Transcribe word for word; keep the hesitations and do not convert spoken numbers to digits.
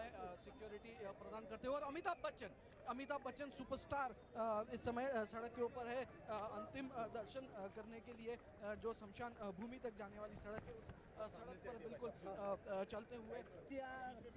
समय सिक्योरिटी प्रदान करते हुए। और अमिताभ बच्चन अमिताभ बच्चन सुपरस्टार इस समय सड़क के ऊपर है, अंतिम दर्शन करने के लिए जो शमशान भूमि तक जाने वाली सड़क है उस सड़क पर बिल्कुल चलते हुए।